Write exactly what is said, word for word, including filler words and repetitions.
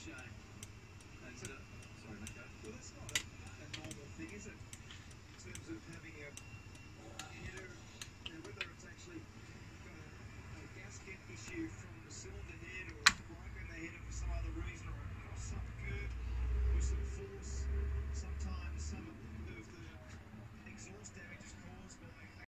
shame. That's a, sorry, mate, go. Well, that's not a, a normal thing, is it? In terms of having a header, you know, whether it's actually got a, a gasket issue from the cylinder